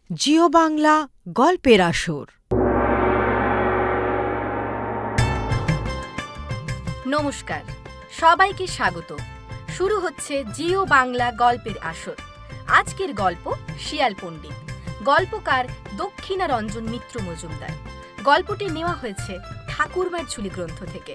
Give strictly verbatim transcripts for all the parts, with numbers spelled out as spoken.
জিও বাংলা গল্পের আসর। নমস্কার, সবাইকে স্বাগত। শুরু হচ্ছে জিও বাংলা গল্পের আসর। আজকের গল্প শিয়াল পণ্ডিত। গল্পকার দক্ষিণারঞ্জন মিত্র মজুমদার। গল্পটি নেওয়া হয়েছে ঠাকুরমার ঝুলি গ্রন্থ থেকে।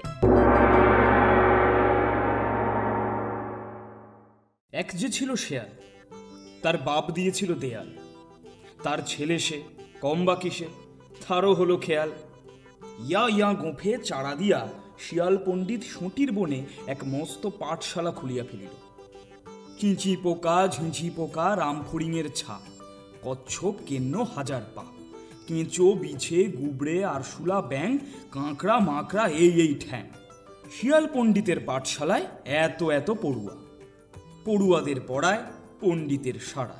এক যে ছিল শেয়াল, তার বাপ দিয়েছিল দেয়াল। তার ছেলে সে কম বা কিসে, তারও হলো খেয়াল। ইয়া ইয়া গোঁফে চারা দিয়া শিয়াল পণ্ডিত সুঁটির বনে এক মস্ত পাঠশালা খুলিয়া ফেলিল। চিঁচি পোকা ঝিঁঝি পোকা রামফড়িংয়ের ছা, কচ্ছপ কেন্ন হাজার পা, কেঁচো বিছে গুবড়ে আরশুলা ব্যাং, কাঁকড়া মাকড়া এই এই ঠ্যাং। শিয়াল পণ্ডিতের পাঠশালায় এত এত পড়ুয়া, পড়ুয়াদের পড়ায় পণ্ডিতের সাড়া।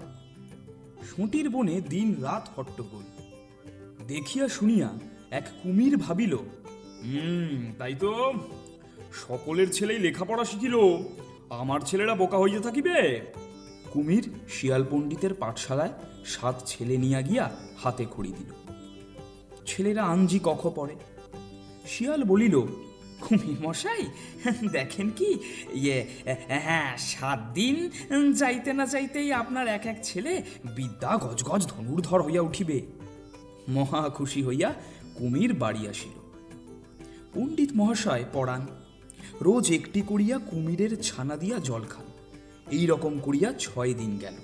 সুঁটির বনে দিন রাত হট্টগোল। দেখিয়া শুনিয়া এক কুমির ভাবিল, হুম তাই তো, সকলের ছেলেই লেখাপড়া শিখিল, আমার ছেলেরা বোকা হইয়া থাকিবে। কুমির শিয়াল পণ্ডিতের পাঠশালায় সাত ছেলে নিয়া গিয়া হাতে খড়ি দিল। ছেলেরা আঞ্জি কখ পড়ে। শিয়াল বলিল, কুমির মশাই দেখেন কি, ইয়ে হ্যাঁ সাত দিন যাইতে না যাইতেই আপনার এক এক ছেলে বিদ্যা গজগজ ধনুর্ধর হইয়া উঠিবে। মহা খুশি হইয়া কুমির বাড়ি আসিল। পণ্ডিত মহাশয় পড়ান, রোজ একটি করিয়া কুমিরের ছানা দিয়া জল খান। এই রকম করিয়া ছয় দিন গেল।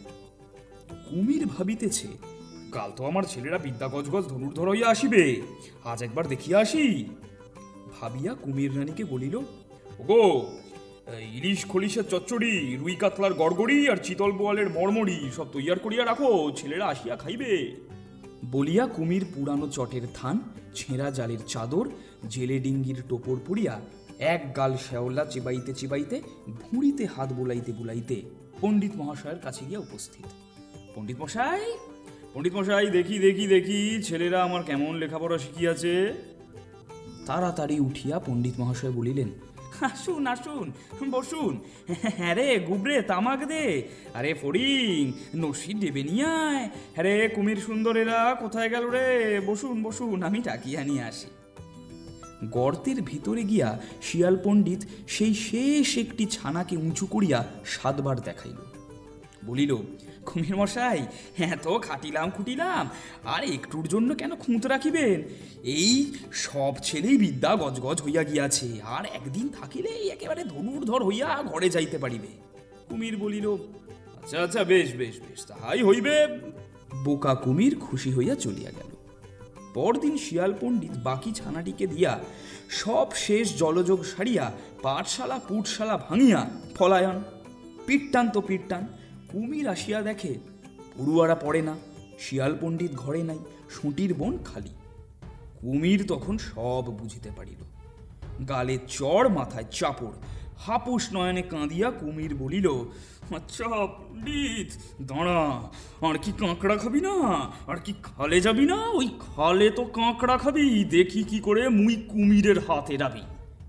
কুমির ভাবিতেছে, কাল তো আমার ছেলেরা বিদ্যা গজগজ ধনুর্ধর হইয়া আসিবে, আজ একবার দেখিয়া আসি। ভাবিয়া কুমির রানীকে বলিল, ওগো ইলিশ খলিশের চচ্চড়ি, রুই কাতলার গড়গড়ি আর চিতল বোয়ালের মরমড়ি সব তৈয়ার করিয়া রাখো, ছেলেরা আসিয়া খাইবে। বলিয়া কুমির পুরানো চটের থান, ছেঁড়া জালের চাদর, জেলে ডিঙ্গির টোপর পরিয়া এক গাল শ্যাওলা চিবাইতে চিবাইতে ভুঁড়িতে হাত বুলাইতে বুলাইতে পণ্ডিত মহাশয়ের কাছে গিয়া উপস্থিত। পণ্ডিত মশাই, পণ্ডিত মশাই দেখি দেখি দেখি ছেলেরা আমার কেমন লেখাপড়া শিখিয়াছে। তাড়াতাড়ি উঠিয়া পণ্ডিত মহাশয় বলিলেন, আসুন আসুন বসুন। হ্যাঁ রে গুবরে তামাক দে, আরে ফড়িং নসি দেবে নিয়ায়, হ্যাঁ রে কুমির সুন্দরেরা কোথায় গেল রে, বসুন বসুন আমি ডাকিয়া নিয়ে আসি। গর্তের ভিতরে গিয়া শিয়াল পণ্ডিত সেই শেষ একটি ছানাকে উঁচু করিয়া সাতবার দেখাইল। বলিল, কুমির মশাই হ্যাঁ তো খাটিলাম খুটিলাম, আর একটুর জন্য কেন খুঁত রাখিবেন, এই সব ছেলেই বিদ্যা গজগজ হইয়া গিয়াছে, আর একদিন থাকিলেই একেবারে ধনুর্ধর হইয়া ঘরে যাইতে পারিবে। কুমির বলিল, আচ্ছা আচ্ছা বেশ বেশ বেশ তাহাই হইবে। বোকা কুমির খুশি হইয়া চলিয়া গেল। পরদিন শিয়াল পণ্ডিত বাকি ছানাটিকে দিয়া সব শেষ জলযোগ সারিয়া পাঠশালা পুটশালা ভাঙিয়া ফলায়ন। পিটটান তো পিটটান। কুমির আসিয়া দেখে পড়ুয়ারা পড়ে না, শিয়াল পণ্ডিত ঘরে নাই, সুঁটির বন খালি। কুমির তখন সব বুঝিতে পারিল। গালে চড় মাথায় চাপড়, হাপুস নয়নে কাঁদিয়া কুমির বলিল, আচ্ছা পণ্ডিত দাঁড়া, আর কি কাঁকড়া খাবি না, আর কি খালে যাবি না, ওই খালে তো কাঁকড়া খাবি, দেখি কি করে মুই কুমিরের হাতে যাবি।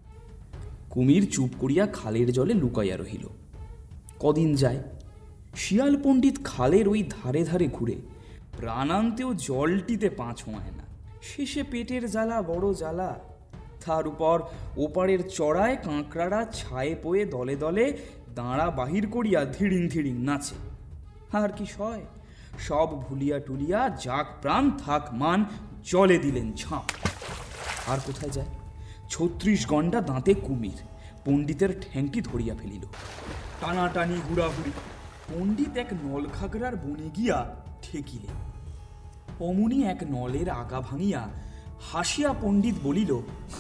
কুমির চুপ করিয়া খালের জলে লুকাইয়া রহিল। কদিন যায়, শিয়াল পণ্ডিত খালের ওই ধারে ধারে ঘুরে প্রাণান্তেও জলটিতে পা ছোঁয়ায় না। শেষে পেটের জ্বালা বড় জ্বালা, তার উপর ওপারের চড়ায় কাঁকড়ারা ছায়ে পোয়ে দলে দলে দাঁড়া বাহির করিয়া ধিড়িং ধিড়িং নাচে। আর কি সয়, সব ভুলিয়া টুলিয়া যাক প্রাণ থাক মান জলে দিলেন ঝাঁপ। আর কোথায় যায়, ছত্রিশ গন্ডা দাঁতে কুমির পণ্ডিতের ঠ্যাংটি ধরিয়া ফেলিল। টানাটানি হুড়াহুড়ি। পণ্ডিত এক নলখাগড়ার বনে গিয়া ঠেকিলেন। অমনি এক নলের আগা ভাঙিয়া হাসিয়া পণ্ডিত বলিল,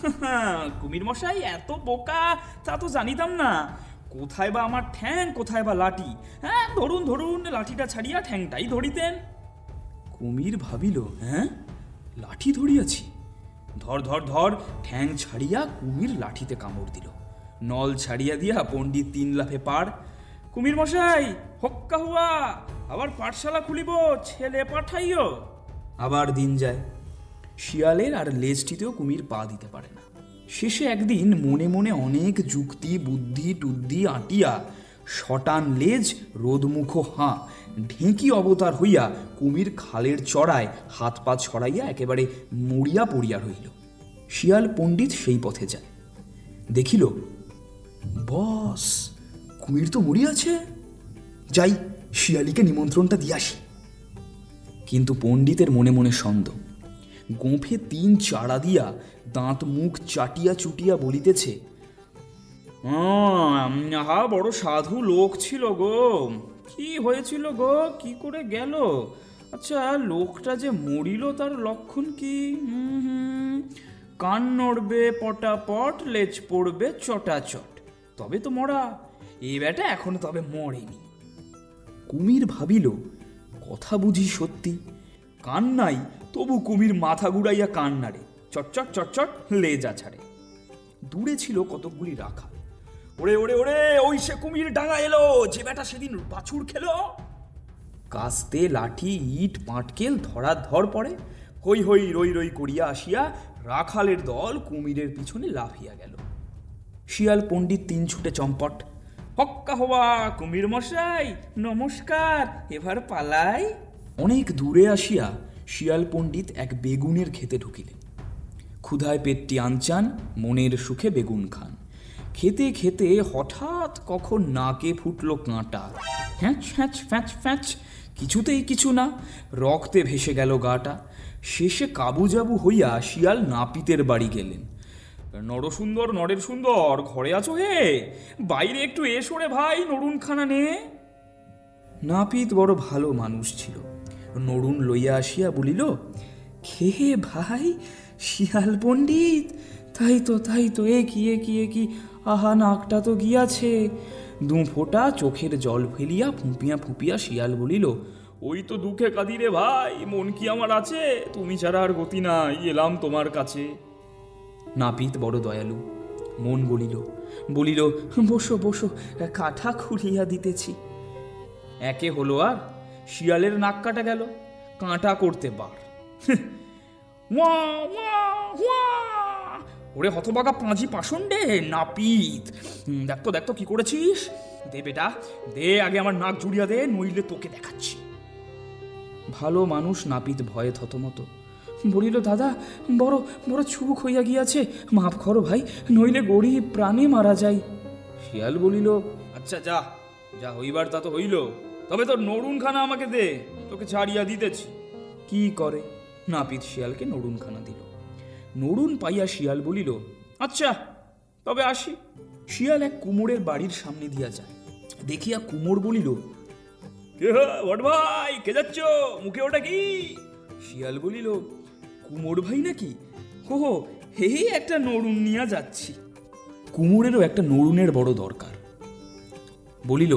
কুমির মশাই এত বোকা তা তো জানিতাম না, কোথায় বা আমার ঠ্যাং কোথায় বা লাঠি, হ্যাঁ ধরুন ধরুন লাঠিটা ছাড়িয়া ঠ্যাংটাই ধরিতেন। কুমির ভাবিল, হ্যাঁ লাঠি ধরিয়াছি, ধর ধর ধর ঠ্যাং ছাড়িয়া কুমির লাঠিতে কামড় দিল। নল ছাড়িয়া দিয়া পণ্ডিত তিন লাফে পার। কুমির মশাই হক্কা হুয়া, আবার পাঠশালা খুলিব, ছেলে পাঠাইও। আবার দিন যায়, শিয়ালের আর লেজটিতেও কুমির পা দিতে পারে না। শেষে একদিন মনে মনে অনেক যুক্তি বুদ্ধি টুদ্ধি আঁটিয়া শটান লেজ, রোদমুখ হাঁ, ঢেঁকি অবতার হইয়া কুমির খালের চড়ায় হাত পা ছড়াইয়া একেবারে মরিয়া পড়িয়া রহিল। শিয়াল পণ্ডিত সেই পথে যায়, দেখিল বস, কুমির তো মরিয়াছে, যাই শিয়ালিকে নিমন্ত্রণটা দিয়ে আসি। কিন্তু পণ্ডিতের মনে মনে সন্দেহ। গোঁফে তিন চাড়া দিয়া দাঁত মুখ চাটিয়া চুটিয়া বলিতেছে, হা বড় সাধু লোক ছিল গো, কি হয়েছিল গো, কি করে গেল? আচ্ছা, লোকটা যে মরিল তার লক্ষণ কি? হুম কান নড়বে পটাপট, লেজ পড়বে চটাচট, তবে তো মরা। এই বেটা এখন তবে মরেনি। কুমির ভাবিল, কথা বুঝি সত্যি, কান নাই তবু কুমির মাথা ঘুরাইয়া কান নাড়ে, চটচট চটচট লেজা ছাড়ে। দূরে ছিল কতকগুলি রাখা। ওরে ওরে ওরে, ওই সে কুমির ডাঙা এলো, যে বেটা সেদিন বাছুর খেলো। কাস্তে লাঠি ইট পাটকেল ধরা ধর পড়ে, হই হই রই রই করিয়া আসিয়া রাখালের দল কুমিরের পিছনে লাফিয়া গেল। শিয়াল পণ্ডিত তিন ছুটে চম্পট, হক্কা হওয়া কুমির মশাই নমস্কার, এবার পালাই। অনেক দূরে আসিয়া শিয়াল পণ্ডিত এক বেগুনের খেতে ঢুকিলেন। ক্ষুধায় পেটটি আনচান, মনের সুখে বেগুন খান। খেতে খেতে হঠাৎ কখন নাকে ফুটল কাঁটা, হ্যাঁচ হ্যাঁচ ফ্যাঁচ ফ্যাঁচ, কিছুতেই কিছু না, রক্তে ভেসে গেল গাটা। শেষে কাবুজাবু হইয়া শিয়াল নাপিতের বাড়ি গেলেন। নরসুন্দর নরের সুন্দর, ঘরে আছো হে? বাইরে একটু এসো রে ভাই, নড়ুনখানা নে। নাপিত বড় ভালো মানুষ ছিল, নড়ুন লইয়া আসিয়া বলিল, খেয়ে ভাই শিয়াল পণ্ডিত? তাই তো তাই তো, এ কি এ কি এ কি, আহা নাকটা তো গিয়াছে। দু ফোঁটা চোখের জল ফেলিয়া ফুঁপিয়া ফুঁপিয়া শিয়াল বলিল, ওই তো দুঃখে কাঁদি রে ভাই, মন কি আমার আছে? তুমি ছাড়া আর গতি নাই, এলাম তোমার কাছে। নাপিত বড় দয়ালু, মন বলিল বলিল বসো বসো, কাঠা খুলিয়া দিতেছি। একে হলো আর শিয়ালের নাক কাটা গেল, কাঁটা করতে বার। ওয়া ওয়া ওয়া, ওরে হতবাগা পাঁজি পাষণ্ডে নাপিত, দেখতো দেখতো কি করেছিস? দে বেটা দে, আগে আমার নাক জুড়িয়া দে, নইলে তোকে দেখাচ্ছি। ভালো মানুষ নাপিত ভয়ে থতমত বলিল, দাদা বড় বড় ছুক হইয়া গিয়াছে, মাফ করো ভাই, নইলে গরিব প্রাণে মারা যায়। শিয়াল বলিল, আচ্ছা যা যা হইবার তা তো হইল, তবে তোর নড়ুনখানা আমাকে দে, তোকে ছাড়িয়া দিতেছি। কি করে? নাপিত শিয়ালকে নড়ুনখানা দিল। নড়ুন পাইয়া শিয়াল বলিল, আচ্ছা তবে আসি। শিয়াল এক কুমোরের বাড়ির সামনে দিয়া যায়, দেখিয়া কুমোর বলিল, কে বট ভাই, কে যাচ্ছ, মুখে ওটা কি? শিয়াল বলিল, কুমোর ভাই নাকি? হো হো, হে একটা নড়ুন নিয়ে যাচ্ছি। কুমোরেরও একটা নড়ুনের বড় দরকার। বলিল,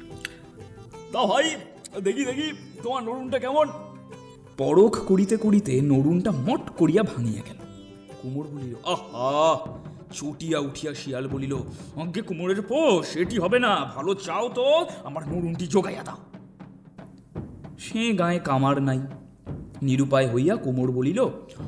তা ভাই দেখি দেখি তোমার নড়ুনটা কেমন। পরখ করিতে করিতে নড়ুনটা মট করিয়া ভাঙিয়া গেল। কুমোর বলিল, আহা। চটিয়া উঠিয়া শিয়াল বলিল, আজ্ঞে কুমোরের পোষ, এটি হবে না, ভালো চাও তো আমার নড়ুনটি জোগাইয়া দাও। সে গায়ে কামার নাই। নিরুপায় হইয়া কুমোর বলিল,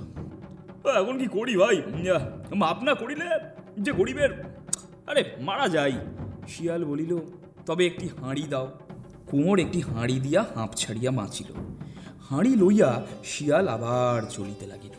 এখন কি করি ভাই, মাপ না করিলে যে গরিবের আরে মারা যায়। শিয়াল বলিল, তবে একটি হাঁড়ি দাও। কুমোর একটি হাঁড়ি দিয়া হাঁপ ছাড়িয়া বাঁচিল। হাঁড়ি লইয়া শিয়াল আবার চলিতে লাগিল।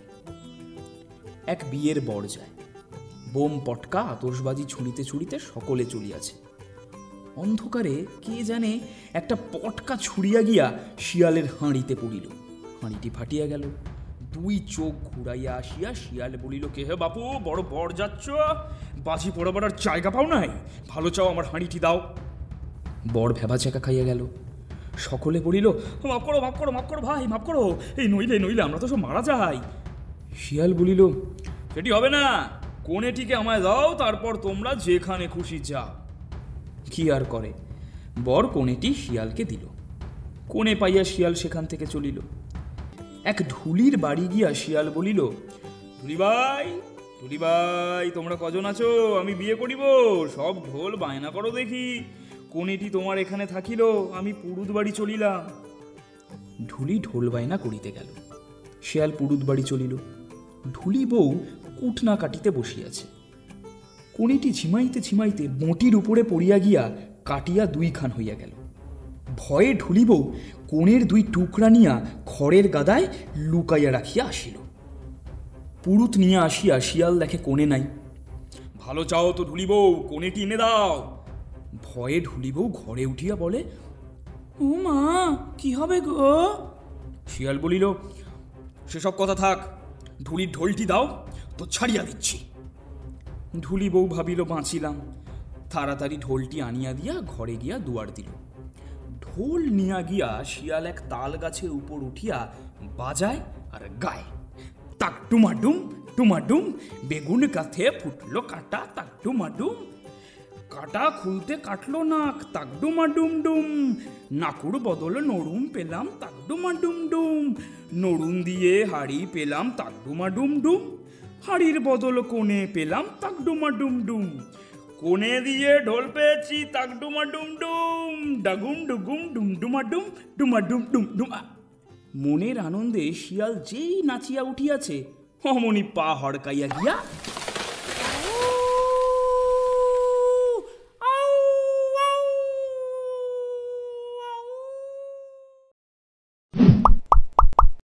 এক বিয়ের বর যায়, বোম পটকা আতশবাজি ছুঁড়িতে ছুঁড়িতে সকলে চলিয়াছে। অন্ধকারে কে জানে একটা পটকা ছুড়িয়া গিয়া শিয়ালের হাঁড়িতে পড়িল, হাঁড়িটি ফাটিয়া গেল। দুই চোখ ঘুরাইয়া আসিয়া শিয়াল বলিল, কে হে বাপু, বড় বর যাচ্ছ, বাজি পড়াবার আর জায়গা পাও নাই, ভালো চাও আমার হাঁড়িটি দাও। বর ভেবা চেকা খাইয়া গেল। সকলে বলিল, মাফ করো মাফ করো মাফ করো ভাই, মাফ করো, এই নইলে নইলে আমরা তো সব মারা যাই। শিয়াল বলিল, সেটি হবে না, কোণেটিকে আমায় দাও, তারপর তোমরা যেখানে খুশি যাও। কি আর করে, বর কোণেটি শিয়ালকে দিল। কোণে পাইয়া শিয়াল সেখান থেকে চলিল। এক ঢুলির বাড়ি গিয়া শিয়াল বলিল, ঢুলি ভাই ঢুলি ভাই, তোমরা কজন আছো? আমি বিয়ে করিব, সব ঢোল বায়না করো দেখি। কোণেটি তোমার এখানে থাকিল, আমি পুরুত বাড়ি চলিলাম। ঢুলি ঢোল বায়না করিতে গেল। শিয়াল পুরুত বাড়ি চলিল। ঢুলি বউ কুটনা কাটিতে বসিয়াছে। কোণেটি ঝিমাইতে ঝিমাইতে বঁটির উপরে পড়িয়া গিয়া কাটিয়া দুইখান হইয়া গেল। ভয়ে ঢুলিবউ কোণের দুই টুকরা নিয়া খড়ের গাদায় লুকাইয়া রাখিয়া আসিল। পুরুত নিয়ে আসিয়া শিয়াল দেখে কোণে নাই। ভালো চাও তো ঢুলিবউ, কোণেটি এনে দাও। ভয়ে ঢুলিবউ ঘরে উঠিয়া বলে, ও মা, কি হবে গো? শিয়াল বলিল, সেসব কথা থাক, ঢুলির ঢোলটি দাও, তো ছাড়িয়া দিচ্ছি। ঢুলিবউ ভাবিল বাঁচিলাম, তাড়াতাড়ি ঢোলটি আনিয়া দিয়া ঘরে গিয়া দুয়ার দিল। ঢোল নিয়া গিয়া শিয়াল এক তাল গাছের উপর উঠিয়া বাজায় আর গায়, তাক ডুমাডুম ডুমাডুম, বেগুন গাছে ফুটলো কাঁটা, তাক ডুমাডুম। কাটা খুলতে কাটলো নাক, তাক ডুমাডুম ডুম। নাকুর বদল নড়ুম পেলাম, তাক ডুমাডুম ডুম। নড়ুন দিয়ে হাড়ি পেলাম, তাক ডুমাডুম ডুম। হাড়ির বদল কোণে পেলাম, তাক ডুমাডুম ডুম। কোণে দিয়ে ঢোল পেয়েছি, তাক ডুমাডুম ডুম। ডাগুম ডুগুম ডুম ডুমাডুম ডুমাডুম ডুম ডুম। মনের আনন্দে শিয়াল যেই নাচিয়া উঠিয়াছে, অমনি পা হড়কাইয়া গিয়া